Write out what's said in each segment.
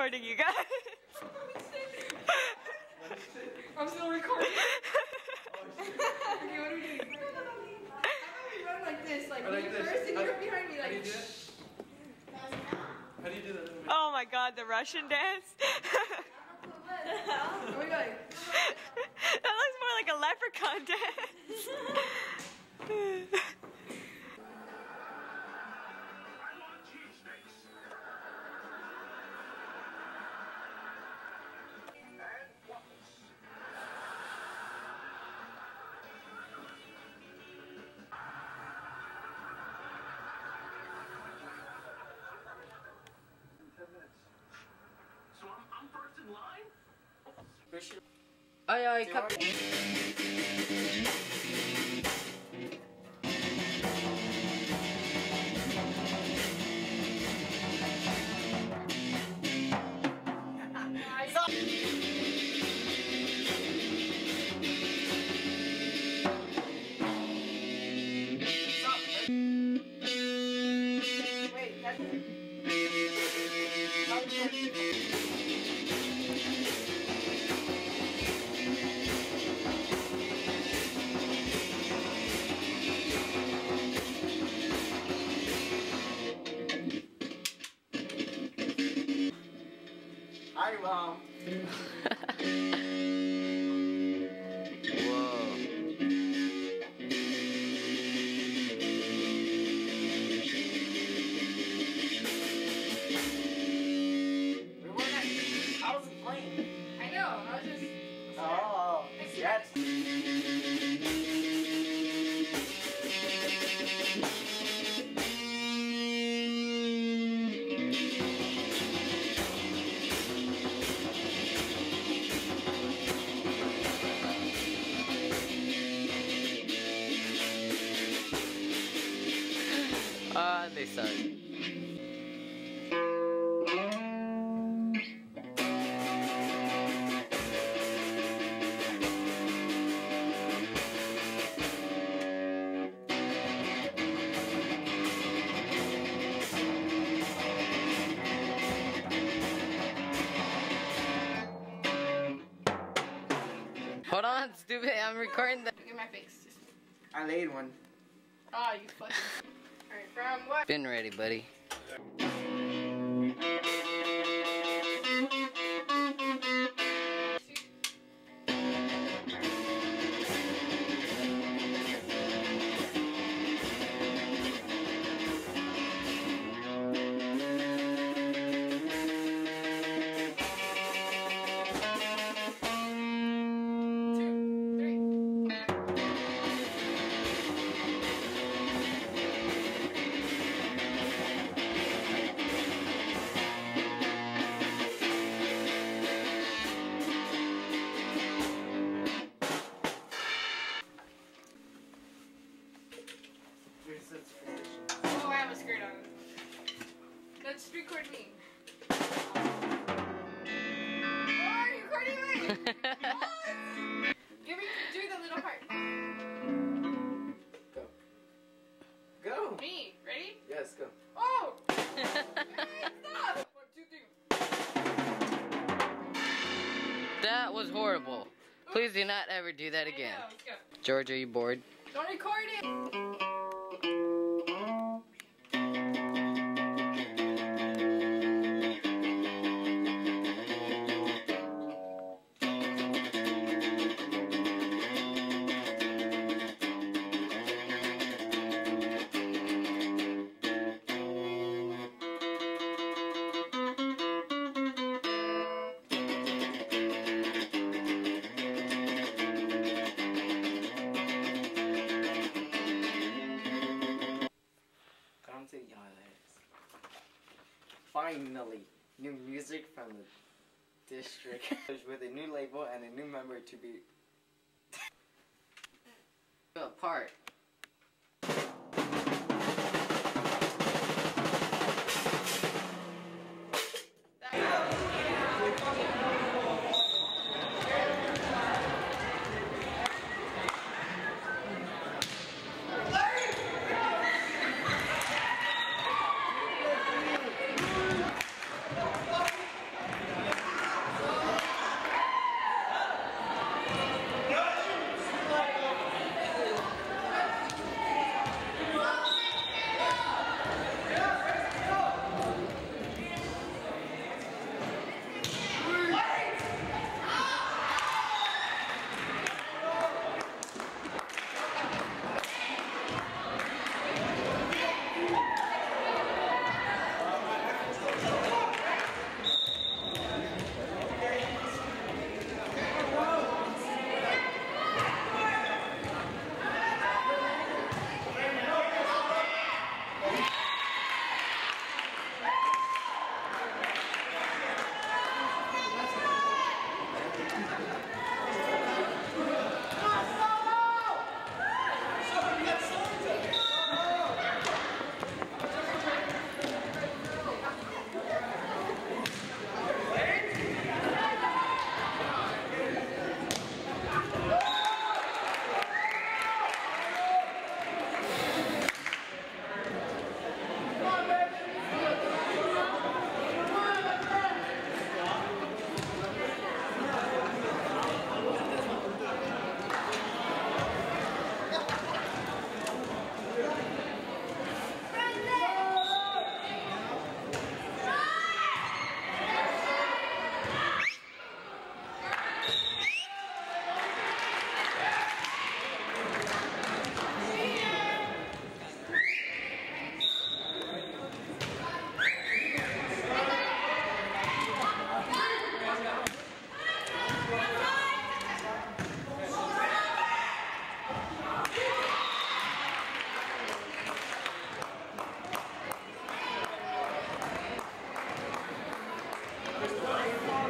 recording, you guys. I'm still recording. Okay, what are we doing? How about we run like this? Like me first and you're behind me like... How do you do that? Oh my god, the Russian dance. Oh my god. That looks more like a leprechaun dance. So I'm first in line? Ay, ay, kap... Wait, that's... Hi, Mom. I wasn't playing. I know, I was just... Oh, yes. They suck. Hold on, stupid. I'm recording the. Look at my face. I laid one. Oh, you fucking... Alright, from what? Been ready, buddy. Oh, I have a skirt on. Let's record me. Oh, are you recording me? What? Give me, do the little part. Go. Go. Me, ready? Yes, go. Oh! Hey, stop! 1, 2, 3. That was horrible. Please do not ever do that again. I know, let's go. George, are you bored? Don't record it! Finally, new music from the district with a new label and a new member to be apart.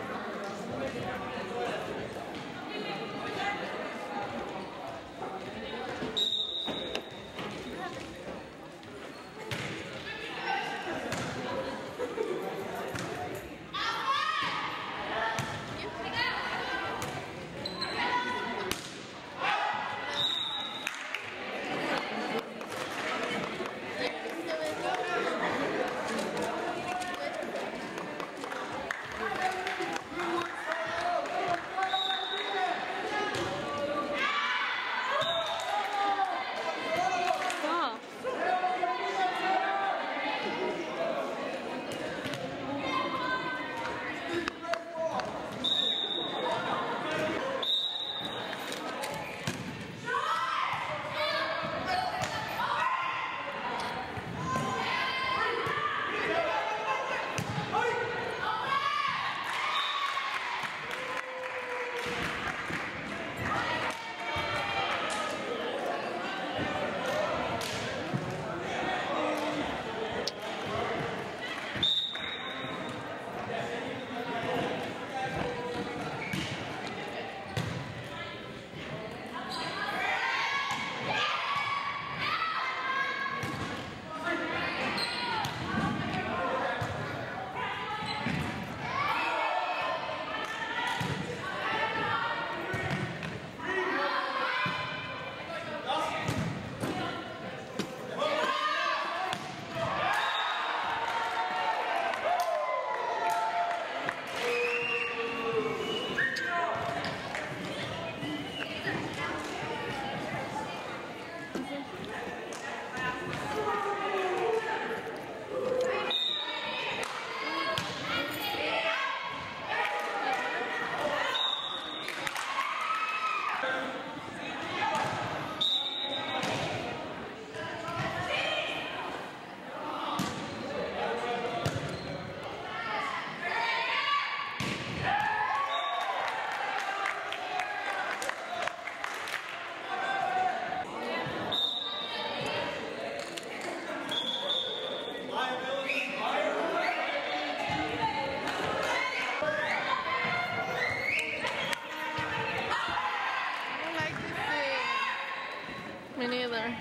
Me neither.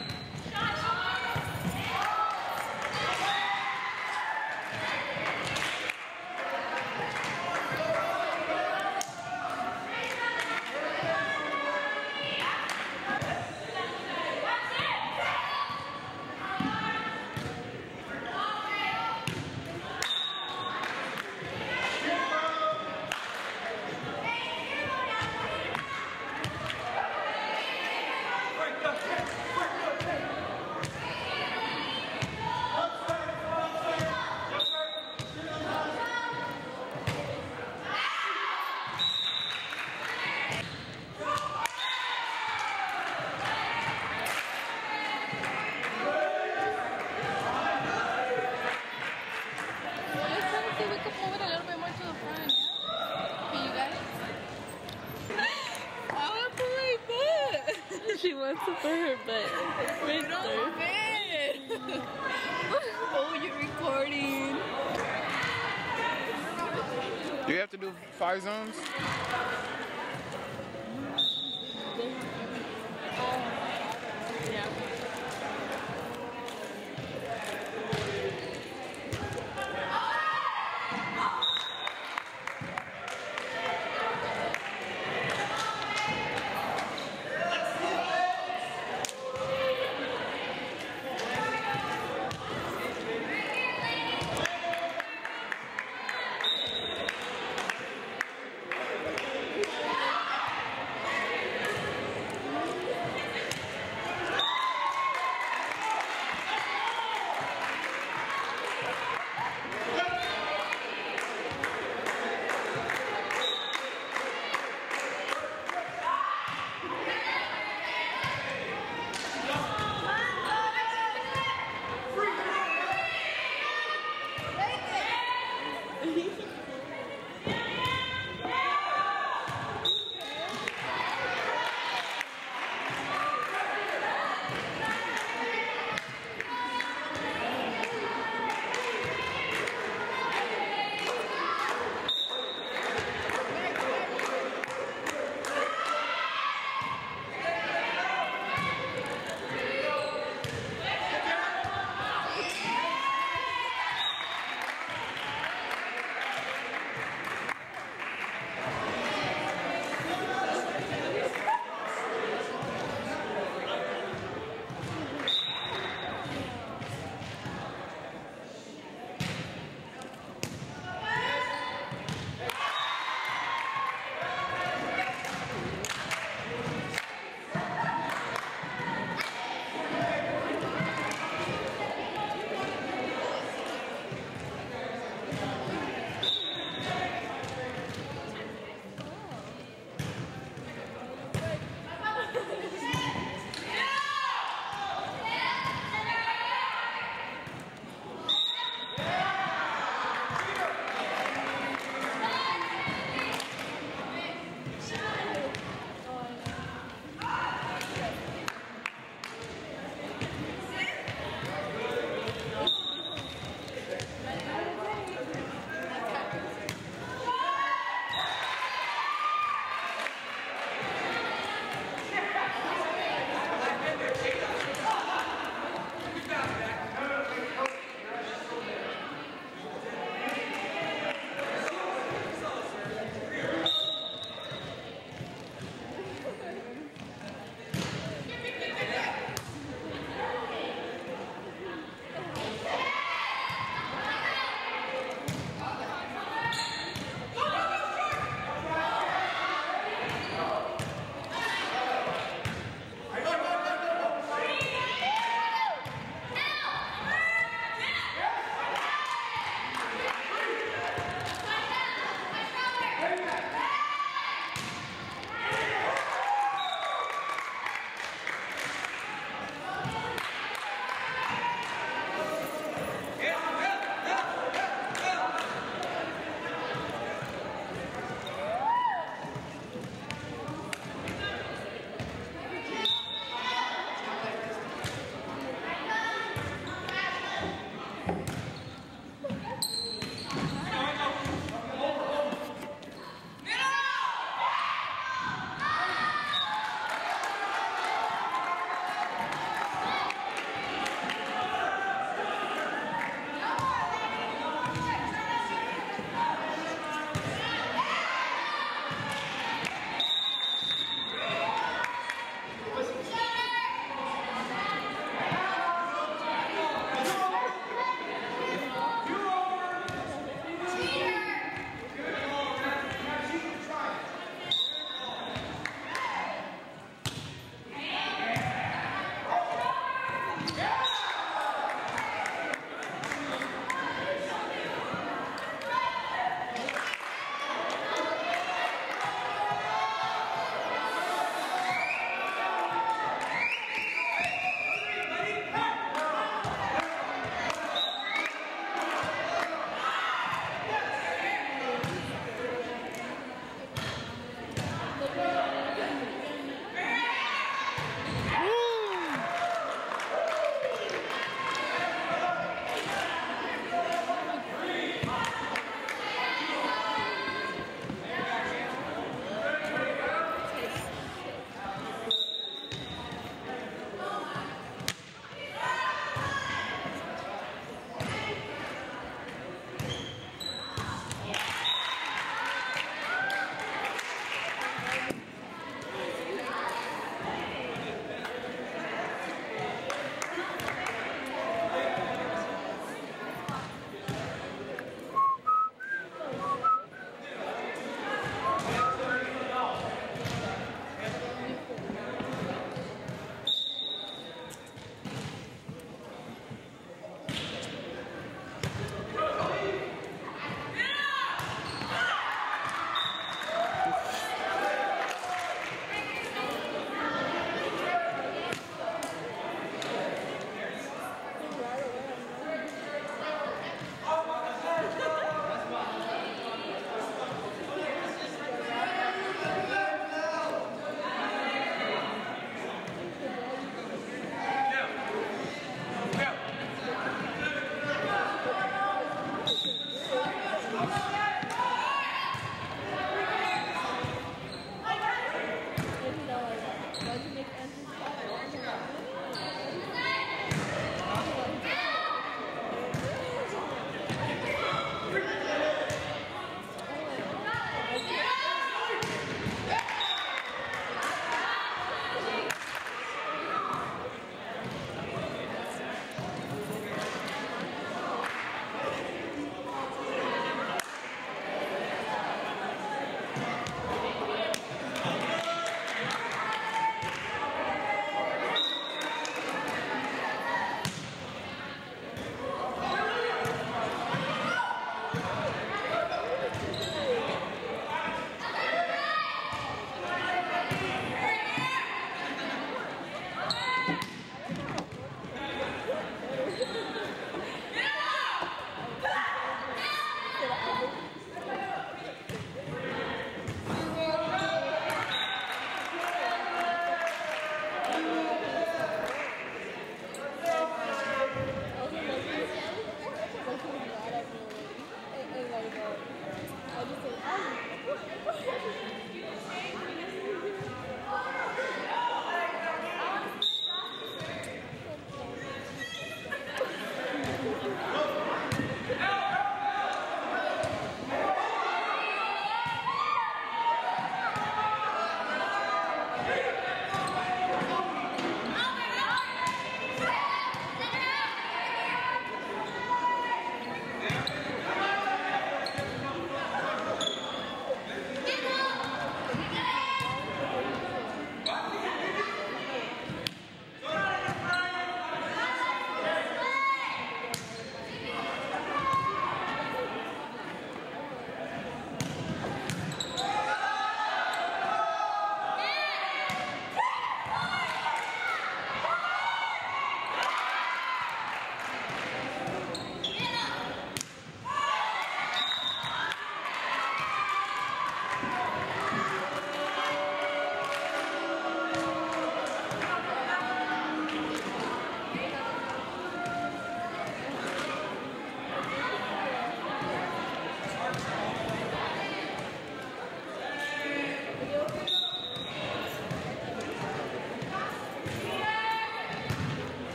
She wants to put her butt right there. Oh, you're recording. Do you have to do 5 zones? Yeah.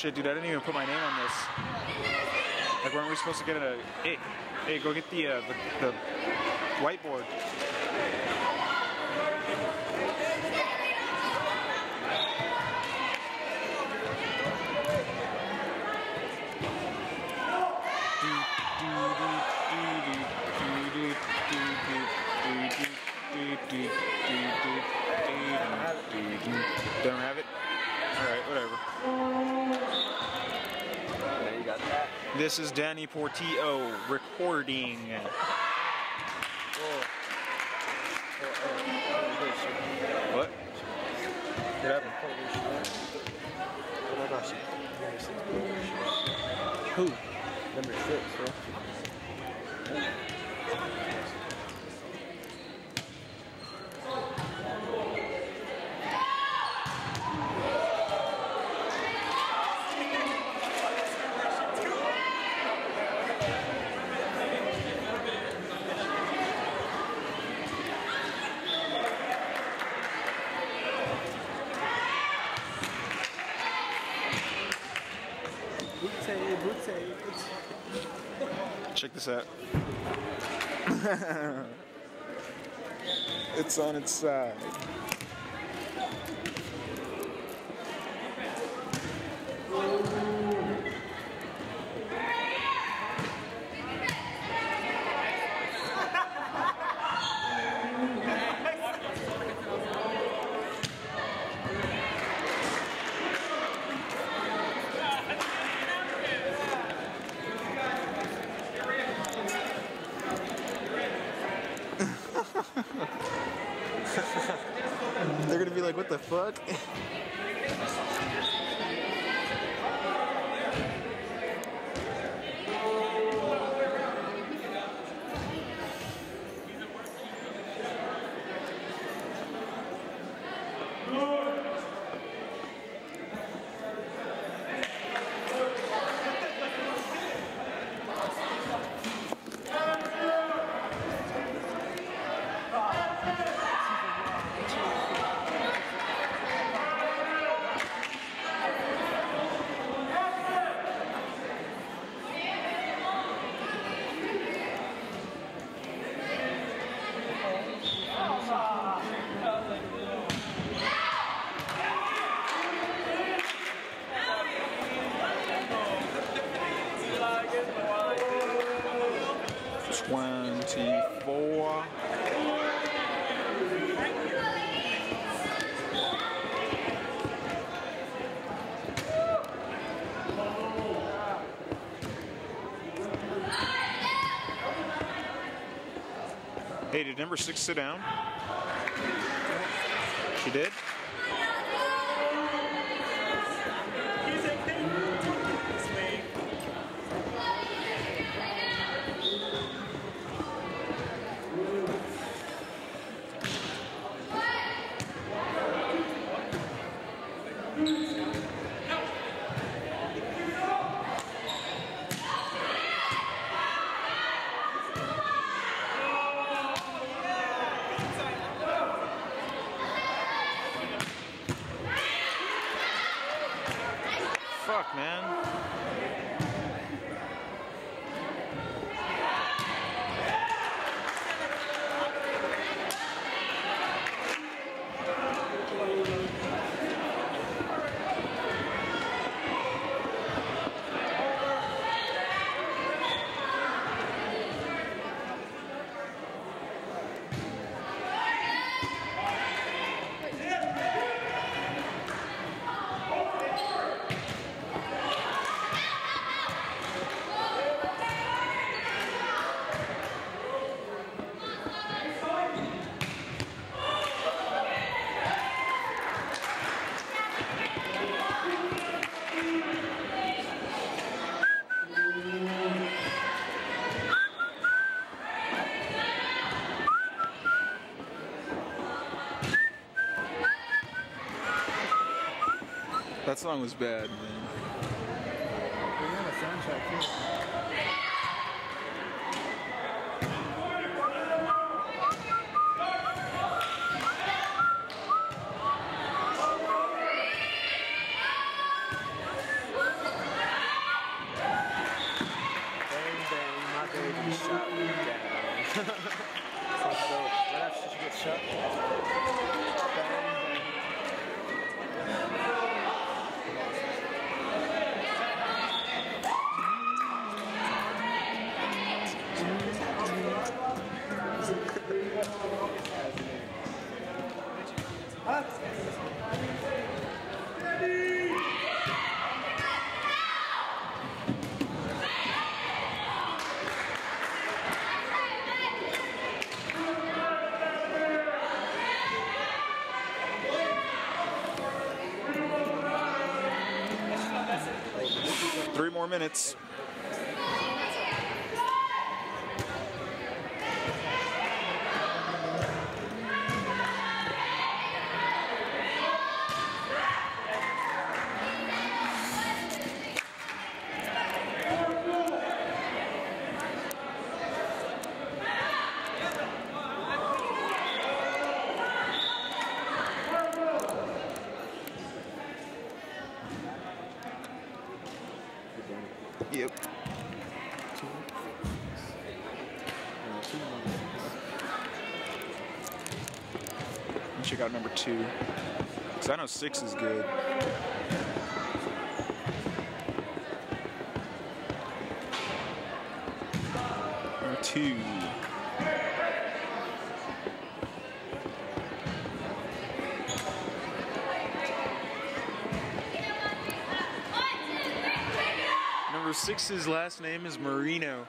shit, dude, I didn't even put my name on this. Like, weren't we supposed to get a... Hey, go get the whiteboard. Don't have it? Alright, whatever. Yeah, you got that. This is Danny Portillo recording. What? What happened? Oh my gosh. Who? Number 6, bro. Check this out. It's on its side. They're gonna be like, what the fuck? Hey, did number 6 sit down? She did? Fuck, man. That song was bad, man. We have a soundtrack too. Three more minutes. Yep. Check out number 2. Because I know 6 is good. Number 2. Number 6's last name is Marino.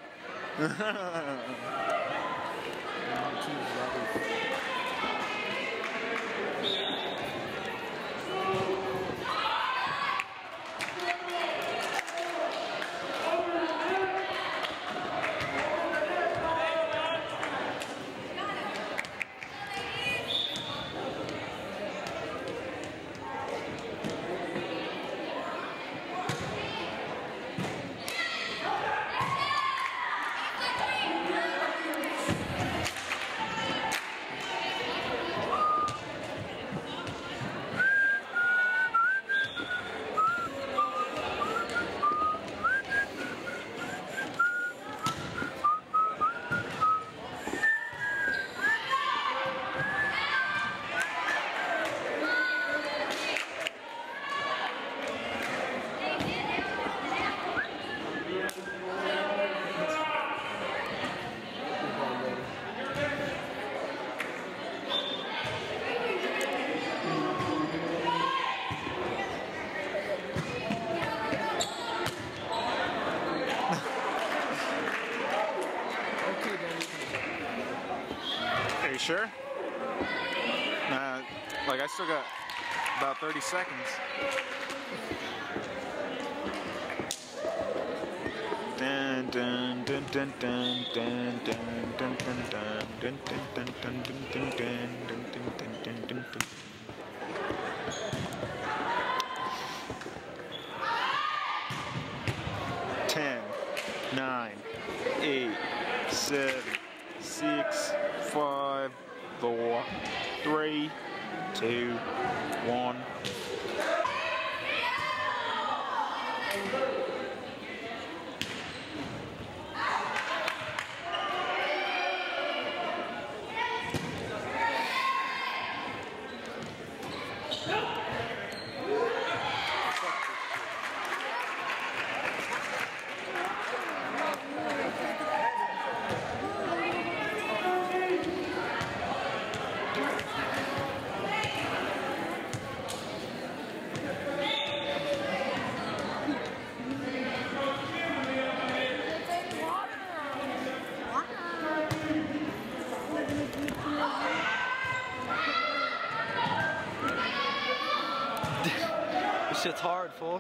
Are you sure? Like I still got about 30 seconds. Dun dun dun dun dun dun dun dun dun dun dun dun dun dun dun dun dun dun dun. 10, 9, 8, 7, 6, 5, 4, 3, 2, 1. This shit's hard, fool.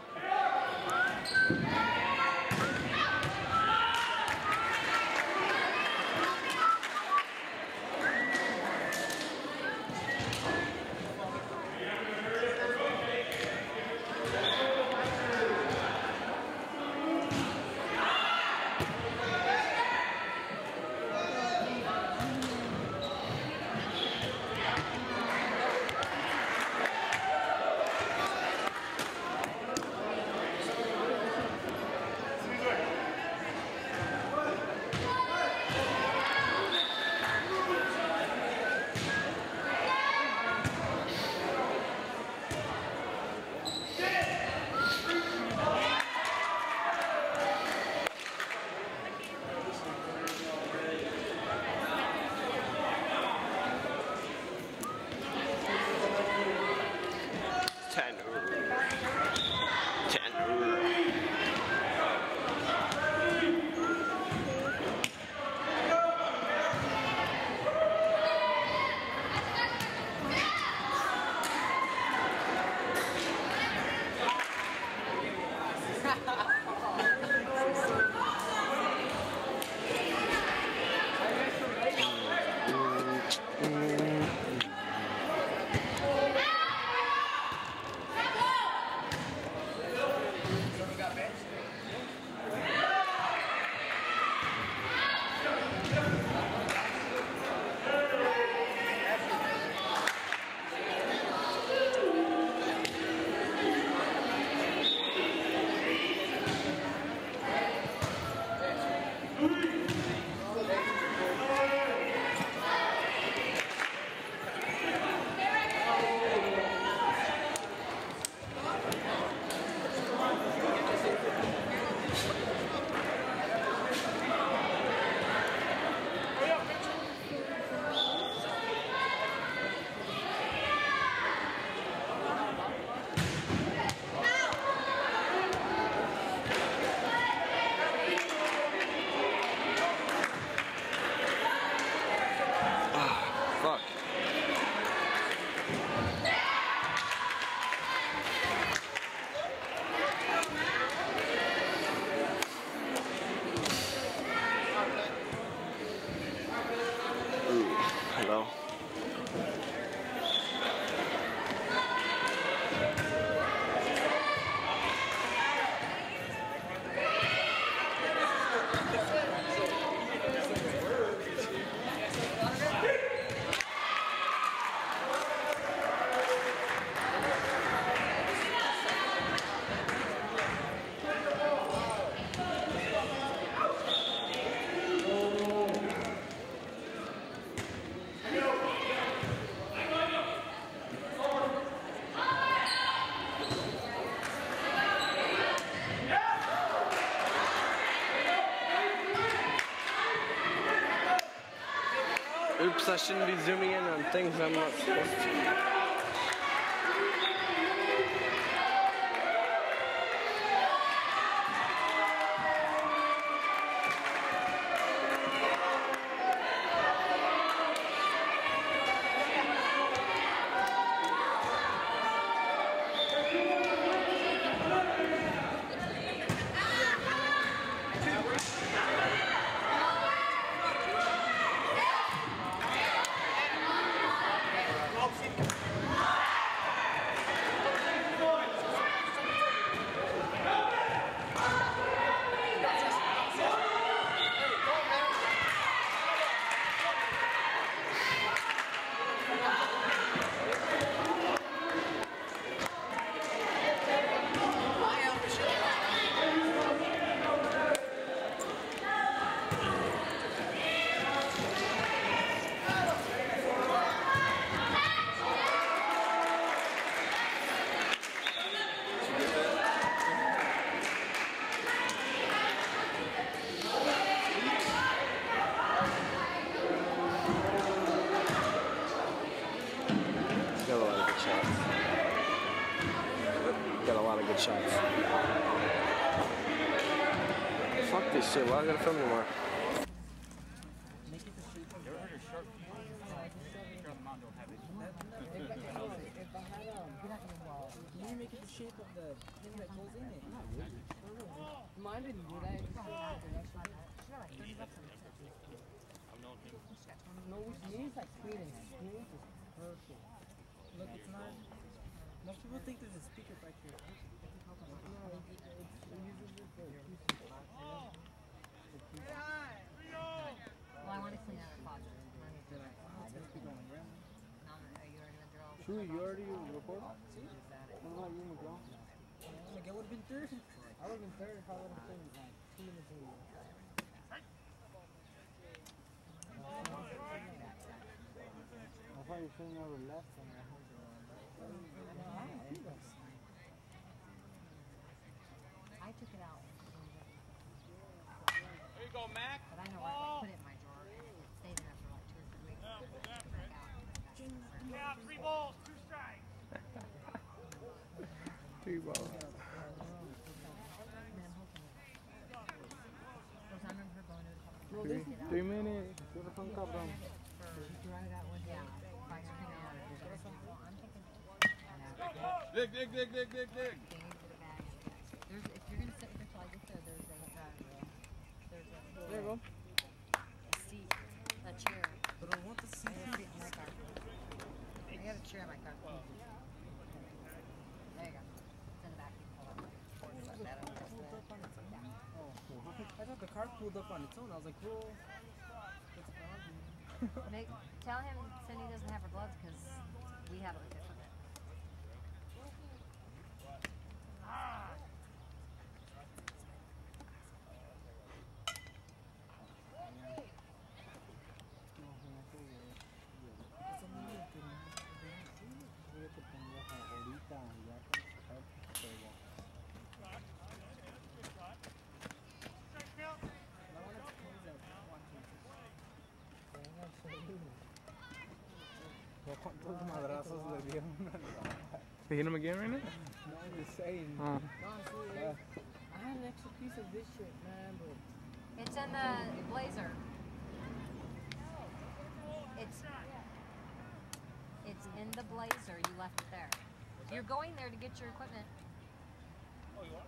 Fuck. Ooh, hello. Oops, I shouldn't be zooming in on things I'm not supposed to. Got a lot of good shots. Fuck this shit, why I gotta film anymore? Mine didn't do that. No, which means like clean and smooth is perfect. Look, it's not. Most people think there's a speaker back here. No, it uses it for acoustic. Well, I want to clean out the closet. Sure, you already recorded? What about you, Miguel? Miguel would have been third. I would have been third if I would have been like 2 minutes earlier. I thought you were showing over left and I heard I took it out. There you go, Mac. But I know where I put it in my drawer. It stayed in there for like 2 or 3 weeks. Yeah, 3 balls, 2 strikes. 3 balls. no, 3 minutes. You're the fun cabrón. Dig. If you're gonna sit with until I get there, There you go. a seat, a chair. But I want the seat. I have a seat in my car. I got a chair in my car. There you go. It's in the back. I thought the car pulled up on its own. I was like, cool. Tell him Cindy doesn't have her gloves because we have it different. They hit him again right now? No, I'm just saying. Oh. I had an extra piece of this shit, man, but... It's in the blazer. It's in the blazer. You left it there. You're going there to get your equipment. Oh, you are?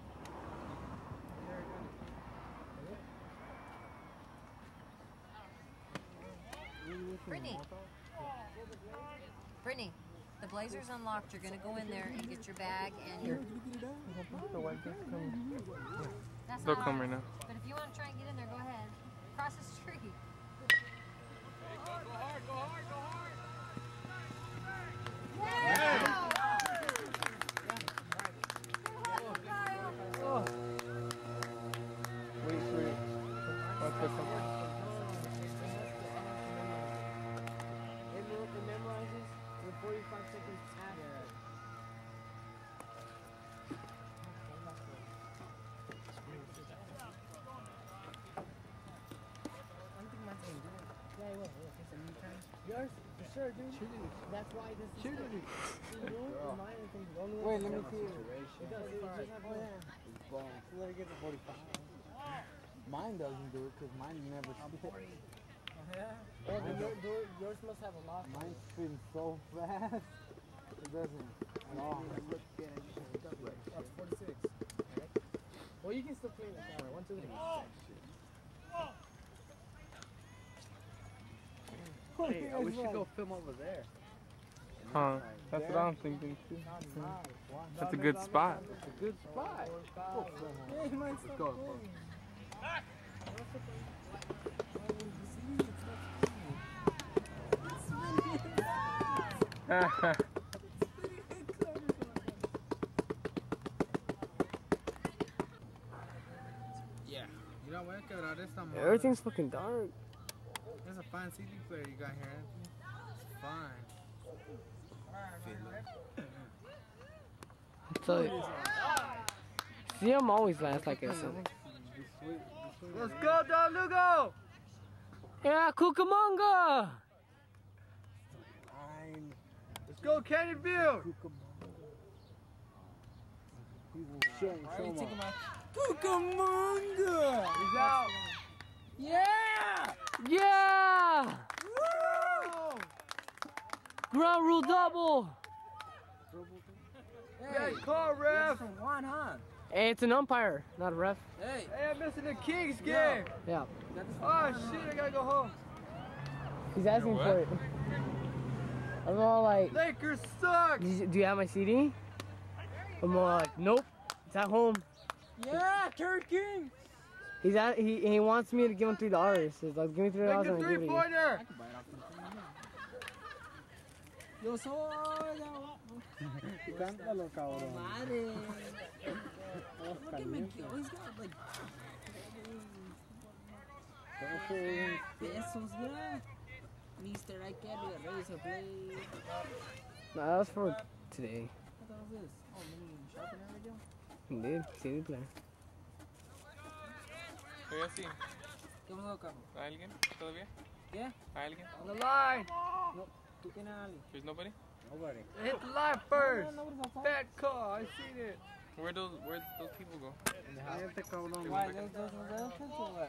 Brittany, the blazer's unlocked. You're gonna go in there and get your bag and your... That's They'll not come ours. right now. But if you want to try and get in there, go ahead. Cross the street. Hey, go hard, go hard, go hard! Wait for it. Everyone memorizes in 45 seconds after. Yours? For sure, dude. That's why this is good. Wait, let me see it. Let it get to 45. Mine doesn't do it because mine never spit. Yeah? Oh, then yours must have a lock. Mine's spins so fast. It doesn't at all. That's 46. Well, you can still clean the camera. 1, 2, 3. Hey, we should go film over there. Huh. That's what I'm thinking too. That's a good spot. It's a good spot. Let's go. Yeah. You know what? Everything's fucking dark. There's a fine CD player you got here, Anthony. It's fine. I tell you. See, I'm always last, like I said. Let's go, Don Lugo! Yeah, Cucamonga! Let's go, Canyon View! Cucamonga! He's out! Yeah! Yeah! Woo! Ground rule double! Yeah, call, ref! From one, huh? Hey, it's an umpire, not a ref. Hey! Hey, I'm missing the Kings game! Yeah. Oh shit, I gotta go home. He's asking for it. I'm all like, Lakers suck! do you have my CD? I'm all like, nope, it's at home. Yeah, Turkey! He wants me to give him $3. He's like, give me $3 Make and the I'll give it to you. three-pointer! Yo soy Cántalo, cabrón. Madre. Look at Miguel. He's got like pesos, yeah. Mister, I carry a razor blade. Nah, that was for today. What the hell is this? Oh, mini shopping area deal? He did, CD player. Oye, sí. ¿Qué pasó, Carlos? ¿Hay alguien todavía? ¿Qué? ¿Hay alguien? On the line! No. ¿Tú tienes a alguien? There's nobody? Nobody. Hit the line first! Bad call, I seen it. Where'd those people go? Why, those elephants or what?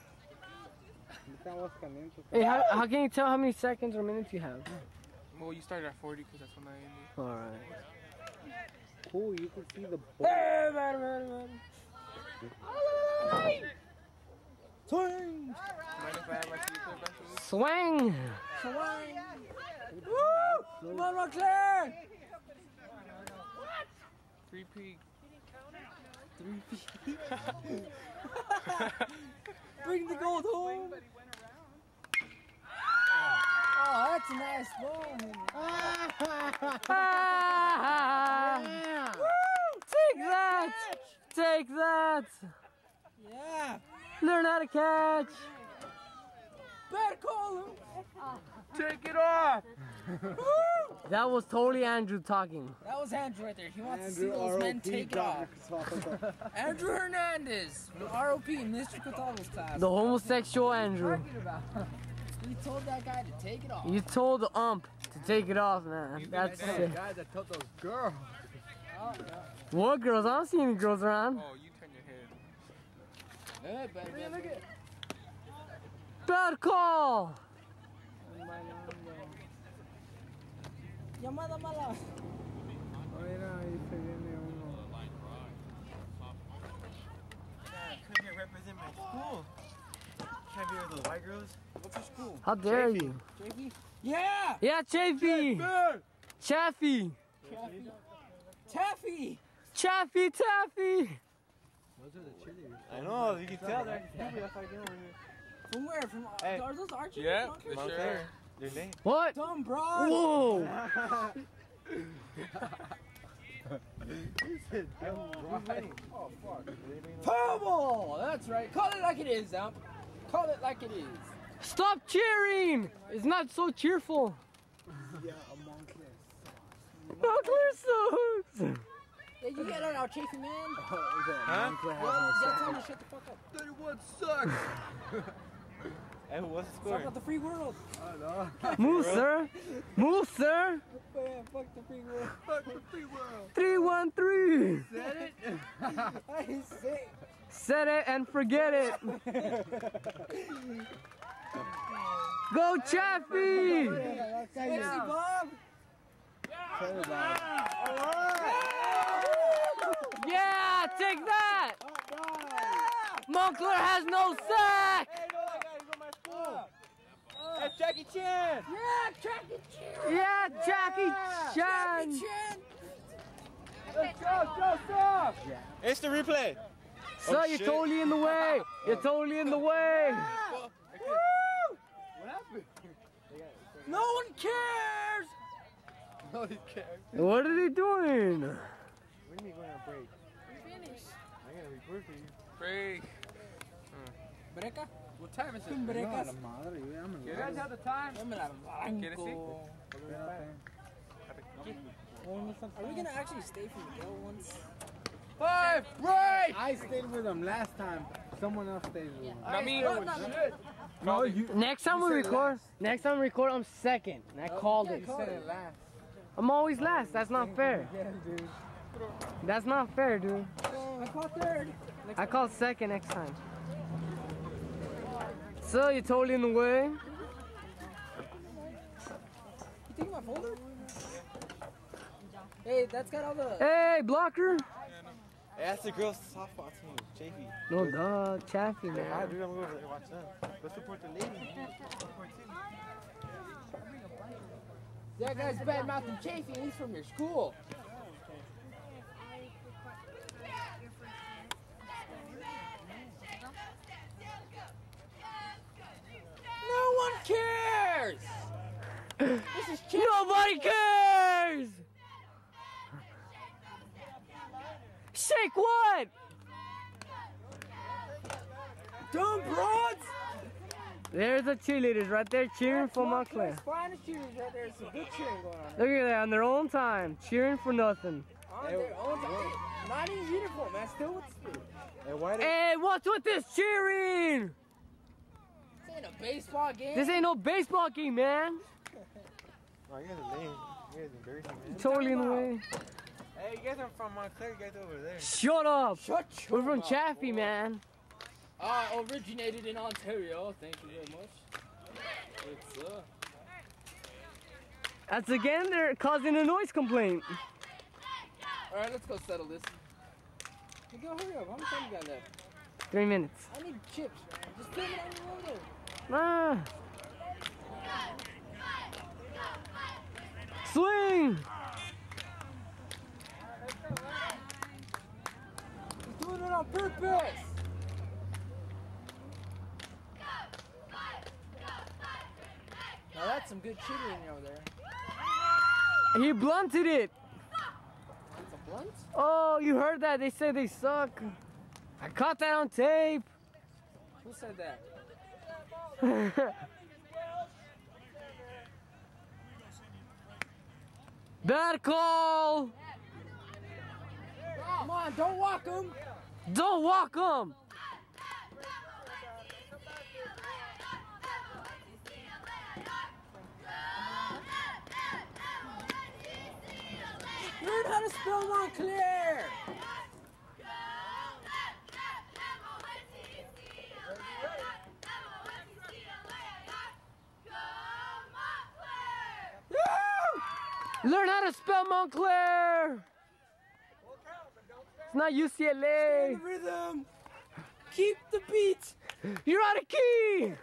Hey, how can you tell how many seconds or minutes you have? Well, you started at 40 because that's when I ended. Alright. Cool, you can see the Hey, man. Swing! Mind if I have my CD player back to me? Swing! Swing! Woo! Come on, Roxanne! 3P. 3P. Bring the gold home! Oh, that's a nice ball, Yeah. Take that! Take that! Yeah! Learn how to catch! Better call him! Take it off! That was totally Andrew talking. That was Andrew right there. He wants to see those men take it off. Andrew Hernandez, ROP, Mr. Cataldo's class. The homosexual Andrew. What are you talking about? We told that guy to take it off. You told the ump to take it off, man. That's sick. Guys that told those girls. What girls? I don't see any girls around. Oh, you turn your head. Look at Bad call! Llamada mala. Mira, ahí se viene uno. Come here, represent my school. Can't be with those white girls. What's your school? How dare you? Jakey? Yeah! Yeah, Chaffee! Chaffee! Taffy! Chaffee Taffy! Those are the cheerleaders. I know, you can tell they're stupid. That's why I get over here. From where? From Hey. are those our cheerleaders? Yeah, Monkey? for Mount sure. Clair. Their name. What? Dumb, bro! Whoa! He said, who's winning? Oh, fuck. Purple! That's right. Call it like it is, Amp. Call it like it is. Stop cheering! It's not so cheerful. Yeah, a Montclair. Montclair sucks! Yeah, you get it out, Chafee, man. Huh? Yeah, tell him to shut the fuck up. 31 sucks. And what's the Talk score? about the free world. Move, sir! Move, sir! Yeah, fuck the free world. Fuck the free world. 313! Said it? I say. Set it and forget it! Go Chaffee! Sexy Bob. Yeah, take that! Montclair has no sack! Hey, no, that guy, he's on my school. That's Jackie Chan. Yeah, Jackie Chan. Yeah, Jackie Chan! Jackie Chan. Let's go, stop. It's the replay. So you're shit. totally in the way! You're totally in the way! What happened? No one cares. No, he can't. What are they doing? When are you going on break? Finish. I gotta record for you. Break. Breca. What time is it? Brecas. You guys have the time? ¿Quieres ir? Are we gonna actually stay for Miguel once? 5, break! I stayed with him last time. Someone else stayed with him. Not me. No, you. Next time we record, I'm second. And I called it. You said it last. I'm always last. That's not fair. Yeah, dude. That's not fair, dude. I called third. I call second next time. So you're totally in the way. You taking my folder? Hey, that's got all the. Hey, blocker. Hey, that's the girls' softball team, Chafee. No, dog. Chaffee, Hi, man. dude, I'm going to watch them. Go support the ladies. That guy's bad mouthing Chafee, and he's from your school. No one cares! This is Chafee. Nobody cares! Shake what? Dumb broads! There's the cheerleaders right there cheering for Montclair. Finest cheerleaders right there. Some good cheering going on. Look at that, on their own time, cheering for nothing. On their own time. Not in uniform, man. Still with the spirit. Hey, why did Hey, what's with this cheering? This ain't a baseball game. This ain't no baseball game, man. Oh, you guys are lame. You guys are embarrassing, man. Totally in the way. Hey, you guys are from Montclair, you guys over there. Shut up. Shut We're your from mouth, Chaffee, boy. man. I originated in Ontario. Thank you very much. It's That's again, they're causing a noise complaint. All right, let's go settle this. Miguel, hurry up. How much time you got left? 3 minutes. I need chips, man. Just film it on your roller. Ah. Swing. He's doing it on purpose. Now that's some good cheering over there. He blunted it. That's a blunt? Oh, you heard that? They say they suck. I caught that on tape. Who said that? Bad call. Come on, don't walk him. Don't walk him. Montclair! Learn how to spell Montclair! It's not UCLA! Stay in the rhythm! Keep the beat! You're out of key!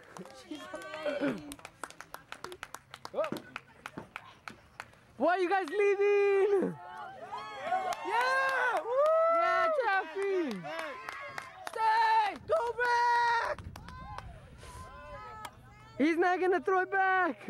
Oh. Why are you guys leaving? Yeah! Woo! Yeah, Chappie! Stay! Go back! He's not gonna throw it back!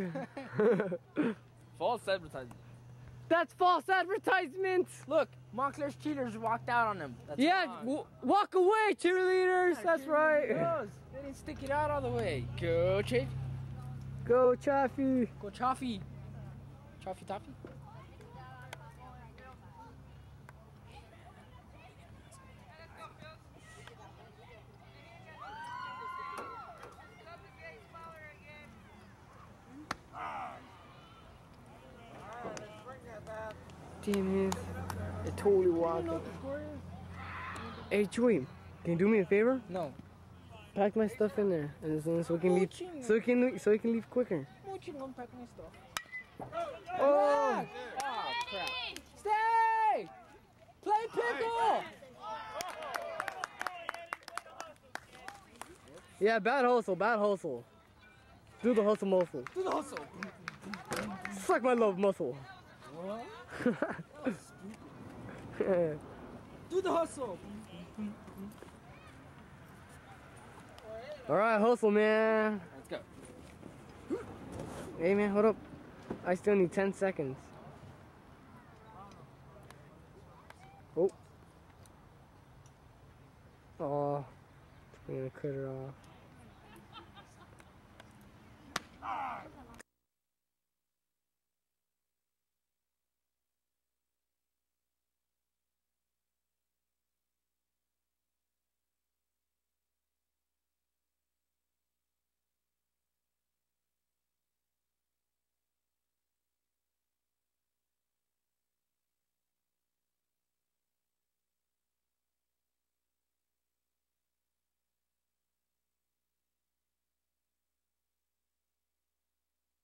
False advertising. That's false advertisement! Look, Montclair's cheaters walked out on him. That's walk away, cheerleaders! Yeah, that's right! They didn't stick it out all the way. Go, Chaffee! Go, Chaffee! Go, Chaffee! Chaffee Toffee? Damn it. It totally walked. Hey, Chewy, can you do me a favor? No. Pack my stuff in there, and so we can leave. So we can leave quicker. Unpack my stuff. Oh! Oh, crap. Stay! Play pickle! Yeah, bad hustle, bad hustle. Do the hustle muscle. Do the hustle. Suck my love muscle. What? Do the hustle. All right, hustle, man. Let's go. Hey, man, hold up. I still need 10 seconds. Oh. I'm gonna cut her off.